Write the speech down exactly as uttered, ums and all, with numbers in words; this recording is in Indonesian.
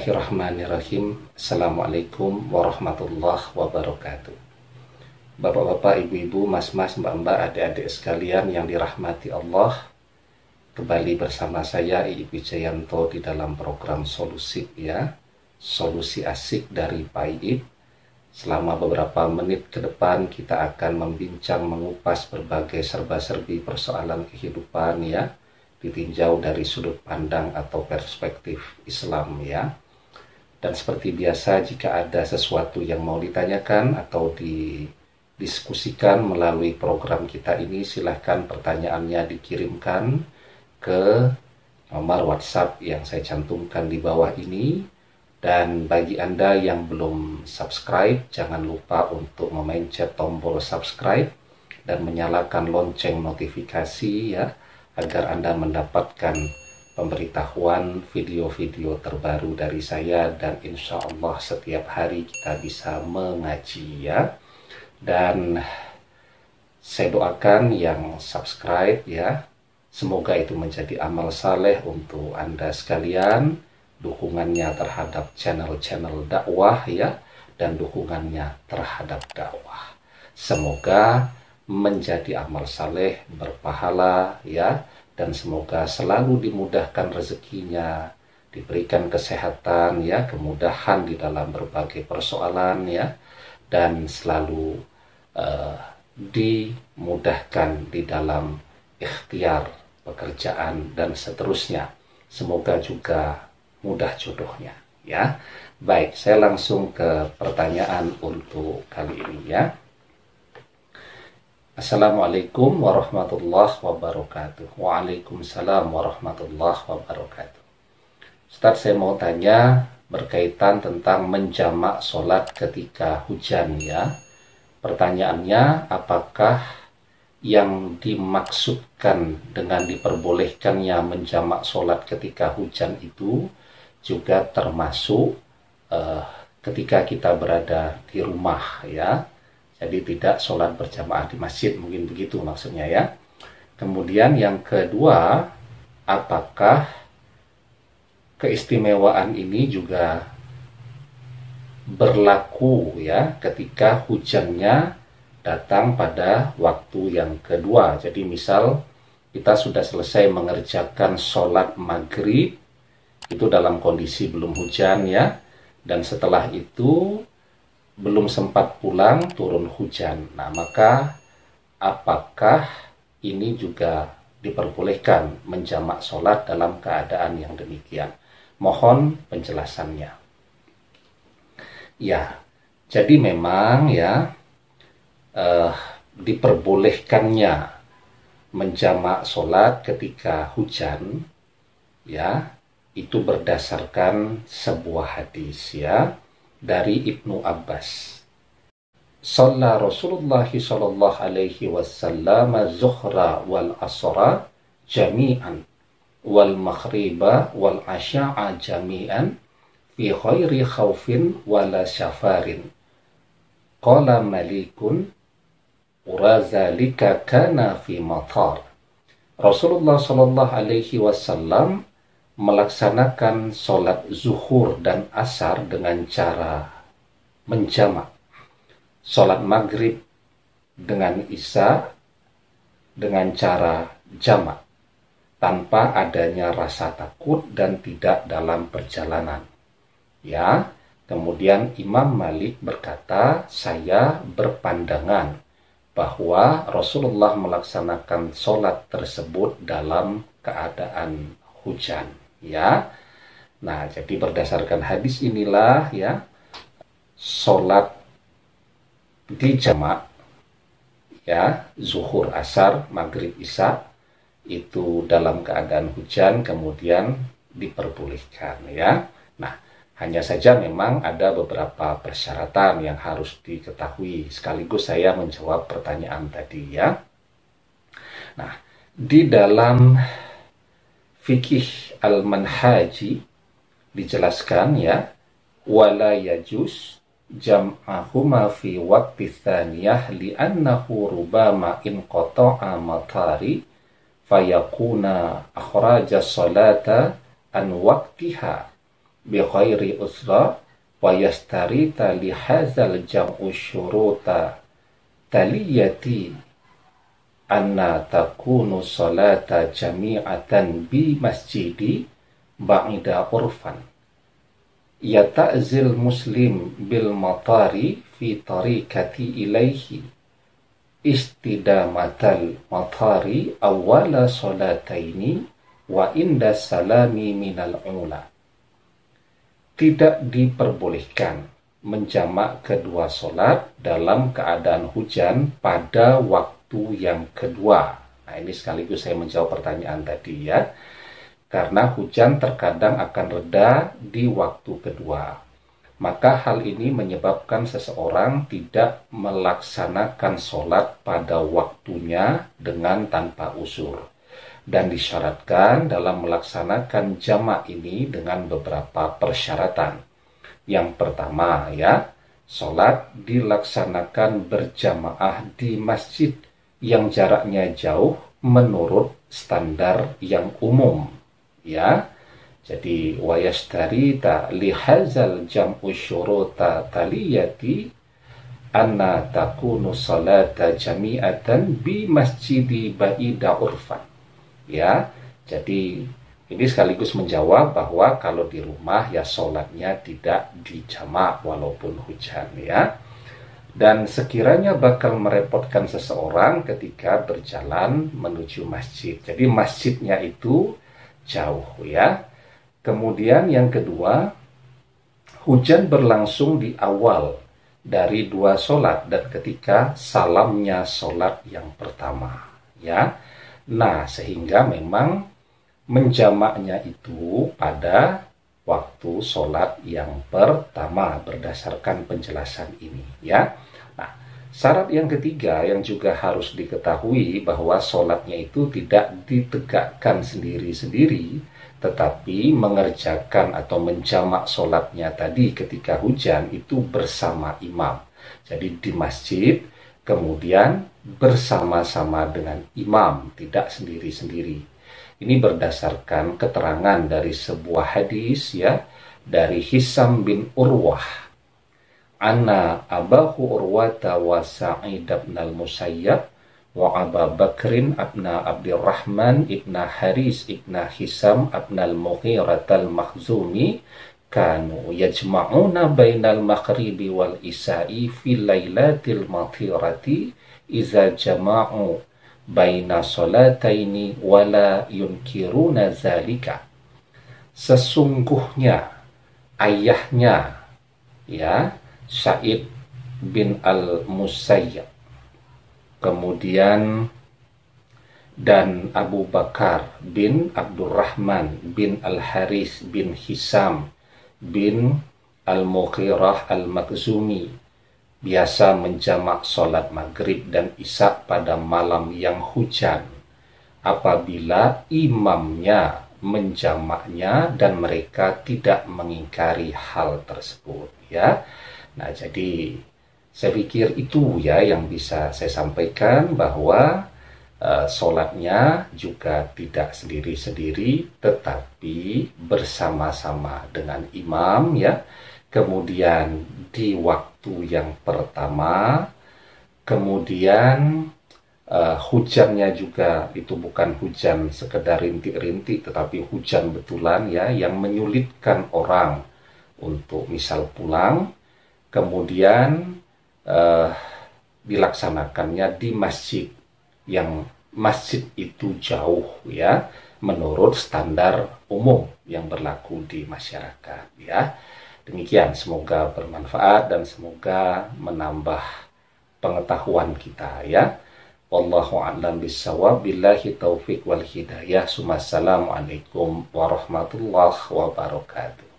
Bismillahirrahmanirrahim. Assalamualaikum warahmatullahi wabarakatuh. Bapak-bapak, ibu-ibu, mas-mas, mbak-mbak, adik-adik sekalian yang dirahmati Allah, kembali bersama saya I I Wijayanto di dalam program Solusi ya, Solusi Asik dari Pak I I. Selama beberapa menit ke depan kita akan membincang, mengupas berbagai serba-serbi persoalan kehidupan ya, ditinjau dari sudut pandang atau perspektif Islam ya. Dan seperti biasa, jika ada sesuatu yang mau ditanyakan atau didiskusikan melalui program kita ini, silahkan pertanyaannya dikirimkan ke nomor WhatsApp yang saya cantumkan di bawah ini. Dan bagi Anda yang belum subscribe, jangan lupa untuk memencet tombol subscribe dan menyalakan lonceng notifikasi ya, agar Anda mendapatkan pemberitahuan video-video terbaru dari saya, dan insya Allah setiap hari kita bisa mengaji ya. Dan saya doakan yang subscribe ya, semoga itu menjadi amal saleh untuk Anda sekalian, dukungannya terhadap channel-channel dakwah ya, dan dukungannya terhadap dakwah. Semoga menjadi amal saleh berpahala ya, dan semoga selalu dimudahkan rezekinya, diberikan kesehatan ya, kemudahan di dalam berbagai persoalan ya, dan selalu uh, dimudahkan di dalam ikhtiar pekerjaan dan seterusnya. Semoga juga mudah jodohnya ya. Baik, saya langsung ke pertanyaan untuk kali ini ya. Assalamualaikum warahmatullahi wabarakatuh. Waalaikumsalam warahmatullahi wabarakatuh. Ustaz, saya mau tanya berkaitan tentang menjamak sholat ketika hujan ya. Pertanyaannya, apakah yang dimaksudkan dengan diperbolehkannya menjamak sholat ketika hujan itu juga termasuk uh, ketika kita berada di rumah ya. Jadi tidak sholat berjamaah di masjid, mungkin begitu maksudnya ya. Kemudian yang kedua, apakah keistimewaan ini juga berlaku ya ketika hujannya datang pada waktu yang kedua. Jadi misal kita sudah selesai mengerjakan sholat maghrib, itu dalam kondisi belum hujan ya, dan setelah itu belum sempat pulang, turun hujan. Nah, maka apakah ini juga diperbolehkan menjamak sholat dalam keadaan yang demikian? Mohon penjelasannya. Ya, jadi memang ya eh, diperbolehkannya menjamak sholat ketika hujan ya, itu berdasarkan sebuah hadis ya, dari Ibnu Abbas. Shalla Rasulullah sallallahu alaihi wasallam zuhra wal asra jami'an wal maghriba wal asya'a jami'an fi khairi khawfin wala syafarin. Qala malikun urazalika kana fi matar. Rasulullah sallallahu alaihi wasallam melaksanakan sholat zuhur dan asar dengan cara menjamak, sholat maghrib dengan isya dengan cara jamak, tanpa adanya rasa takut dan tidak dalam perjalanan ya. Kemudian Imam Malik berkata, saya berpandangan bahwa Rasulullah melaksanakan sholat tersebut dalam keadaan hujan ya. Nah, jadi berdasarkan hadis inilah ya, sholat di jamak ya, zuhur, asar, maghrib, isya itu dalam keadaan hujan kemudian diperbolehkan ya. Nah, hanya saja memang ada beberapa persyaratan yang harus diketahui, sekaligus saya menjawab pertanyaan tadi ya. Nah, di dalam fikih al-manhaji dijelaskan ya, wala yajuz jam'ahuma fi waqti thaniyah li'annahu rubama in qata'a matari fayakuna akhraja salata an waqtiha bi khairi usra wa yastarita li hadzal jam'u syuruta taliyati anna takunu salata jami'atan bi masjidi ba'ida urfan yata'zil muslim bil matari fi tariqati ilaihi istidamatal matari awwala salataini wa inda salami minal ula. Tidak diperbolehkan menjamak kedua solat dalam keadaan hujan pada waktu yang kedua. Nah, ini sekaligus saya menjawab pertanyaan tadi ya. Karena hujan terkadang akan reda di waktu kedua. Maka hal ini menyebabkan seseorang tidak melaksanakan sholat pada waktunya dengan tanpa uzur. Dan disyaratkan dalam melaksanakan jamak ini dengan beberapa persyaratan. Yang pertama ya, sholat dilaksanakan berjamaah di masjid yang jaraknya jauh menurut standar yang umum. Ya, jadi wayastarita lihazal jam'u syuruta taliyati anna takunu salata jami'atan bi masjidi ba'ida urfan. Ya, jadi ini sekaligus menjawab bahwa kalau di rumah ya sholatnya tidak dijamak walaupun hujan ya. Dan sekiranya bakal merepotkan seseorang ketika berjalan menuju masjid. Jadi masjidnya itu jauh ya. Kemudian yang kedua, hujan berlangsung di awal dari dua sholat dan ketika salamnya sholat yang pertama ya. Nah, sehingga memang menjamaknya itu pada waktu sholat yang pertama berdasarkan penjelasan ini ya. Nah, syarat yang ketiga yang juga harus diketahui bahwa sholatnya itu tidak ditegakkan sendiri-sendiri, tetapi mengerjakan atau menjamak sholatnya tadi ketika hujan itu bersama imam. Jadi di masjid kemudian bersama-sama dengan imam, tidak sendiri-sendiri. Ini berdasarkan keterangan dari sebuah hadis ya, dari Hisam bin Urwah. Anna abahu Urwata wa Sa'id ibn al-Musayyab wa Aba Bakrin abna Abdurrahman ibna Haris ibna Hisam abna al-Mughirah al-Makhzumi kanu yajma'una bainal maghribi wal isya'i fi lailatil mathirati iza jama'u baina salataini wala yunkiruna zalika. Sesungguhnya ayahnya ya Sa'id bin al-Musayyab, kemudian dan Abu Bakar bin Abdurrahman bin Al-Haris bin Hisam bin Al-Mughirah Al-Makhzumi biasa menjamak sholat maghrib dan isya pada malam yang hujan apabila imamnya menjamaknya dan mereka tidak mengingkari hal tersebut ya. Nah, jadi saya pikir itu ya yang bisa saya sampaikan, bahwa uh, sholatnya juga tidak sendiri-sendiri tetapi bersama-sama dengan imam ya. Kemudian di waktu yang pertama, kemudian uh, hujannya juga itu bukan hujan sekedar rintik-rintik tetapi hujan betulan ya, yang menyulitkan orang untuk misal pulang. Kemudian uh, dilaksanakannya di masjid yang masjid itu jauh ya, menurut standar umum yang berlaku di masyarakat ya. Demikian, semoga bermanfaat dan semoga menambah pengetahuan kita ya. Wallahu a'lam bishawab, billahi taufiq wal hidayah. Assalamualaikum warahmatullahi wabarakatuh.